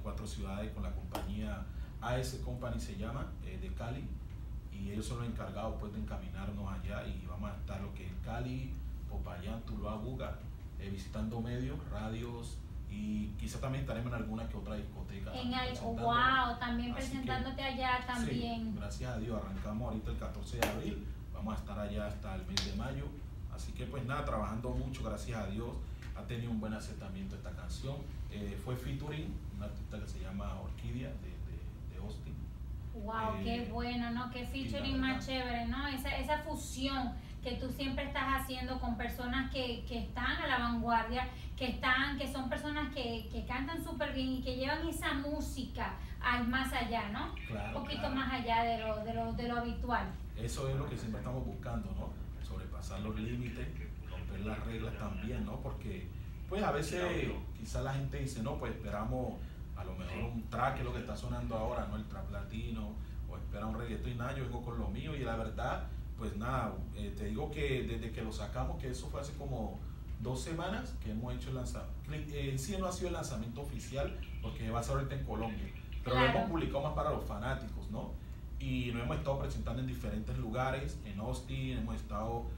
4 ciudades con la compañía AS Company se llama, de Cali, y ellos son los encargados pues de encaminarnos allá, y vamos a estar lo que es Cali, Popayán, Tuluá, Buga, visitando medios, radios, y quizá también estaremos en alguna que otra discoteca. Wow, también presentándote allá también. Sí, gracias a Dios, arrancamos ahorita el 14 de abril, vamos a estar allá hasta el mes de mayo, así que pues nada, trabajando mucho, gracias a Dios, ha tenido un buen aceptamiento esta canción. Fue featuring una artista que se llama Orquídea de Austin. Wow, qué bueno, ¿no? Qué featuring más chévere, ¿no? Esa fusión que tú siempre estás haciendo con personas que están a la vanguardia, que son personas que cantan súper bien y que llevan esa música al más allá, ¿no? Claro, un poquito más allá de lo habitual. Eso es lo que siempre estamos buscando, ¿no? Sobrepasar los límites, romper las reglas también, ¿no? Porque pues a veces quizás la gente dice, no, pues esperamos a lo mejor un track, que es lo que está sonando ahora, ¿no? El trap latino, o espera un reggaetón, y nada, yo vengo con lo mío, y la verdad, pues nada, te digo que desde que lo sacamos, que eso fue hace como 2 semanas que hemos hecho el lanzamiento. En sí no ha sido el lanzamiento oficial, porque va a ser ahorita en Colombia, pero claro, lo hemos publicado más para los fanáticos, ¿no? Y nos hemos estado presentando en diferentes lugares, en Austin, hemos estado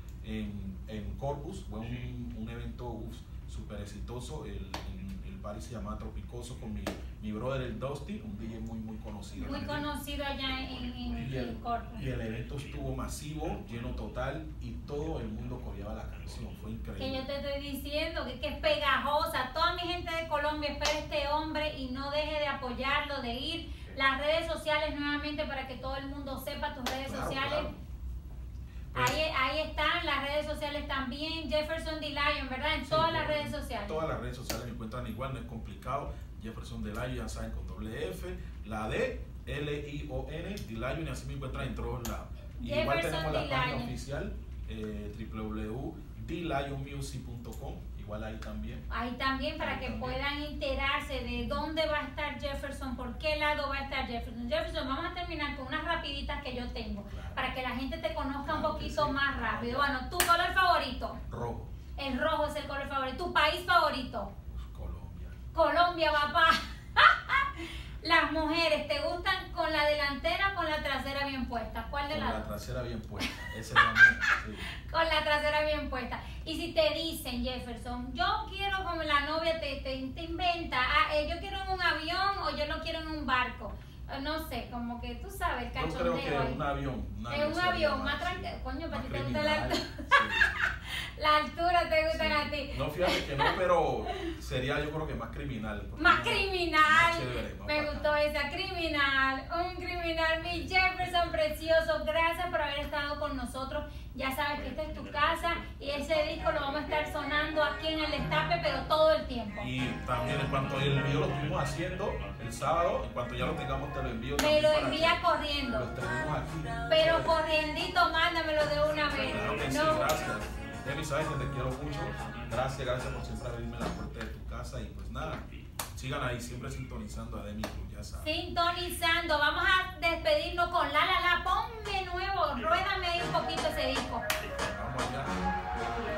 en Corpus, fue un evento súper exitoso, el party se llama Tropicoso, con mi brother el Dusty, un DJ muy conocido. Muy conocido allá en Corpus. Y el evento estuvo masivo, lleno total, y todo el mundo coreaba la canción, fue increíble. Que yo te estoy diciendo que es pegajosa. Toda mi gente de Colombia espera este hombre y no deje de apoyarlo, de ir. Las redes sociales nuevamente para que todo el mundo sepa tus redes sociales. Claro. Pues, ahí están las redes sociales también, Jefferson D. Lion, ¿verdad? En todas las redes sociales. Todas las redes sociales me encuentran igual, no es complicado. Jefferson D. Lion, ya saben, con doble F, la D, Lion, D. Lion, y así me encuentran en todos lados. Igual tenemos la página oficial, www.dlionmusic.com. Igual ahí también. Ahí también para que puedan enterarse de dónde va a estar Jefferson, por qué lado va a estar Jefferson. Jefferson, vamos a terminar con unas rapiditas que yo tengo, para que la gente te conozca un poquito más rápido. Bueno, ¿tu color favorito? Rojo. El rojo es el color favorito. ¿Tu país favorito? Colombia. Colombia, papá. Las mujeres, ¿te gustan con la delantera o con la trasera bien puesta? ¿Cuál de las dos? Con la trasera bien puesta, esa es la mía, sí. Con la trasera bien puesta. Y si te dicen, Jefferson, yo quiero, como la novia te inventa, yo quiero en un avión o yo lo quiero en un barco. No sé, como que tú sabes, el cachondeo. Yo creo que un avión. En un avión, más tranquilo. Coño, para ti te gusta la altura. Sí. La altura te gustan a ti. No, fíjate que no, pero sería yo creo que más criminal. Más criminal. Más chévere, más me gustó esa, criminal. Un criminal, mi Jefferson precioso. Gracias por haber estado con nosotros. Ya sabes que esta es tu casa y ese disco lo vamos a estar sonando aquí en el Destape, pero todo el tiempo. Y también en cuanto el envío lo estuvimos haciendo el sábado, en cuanto ya lo tengamos te lo envío. Me lo envía corriendo. Lo tenemos aquí. Pero corriendito, mándamelo de una vez. Claro que sí, gracias. Demi, sabes que te quiero mucho. Gracias por siempre abrirme la puerta de tu casa. Y pues nada, sigan ahí siempre sintonizando a Demi, ya sabes. Sintonizando. Vamos a despedirnos con La La La. Ponme nuevo, ruédame ahí un poquito ese disco. Vamos allá.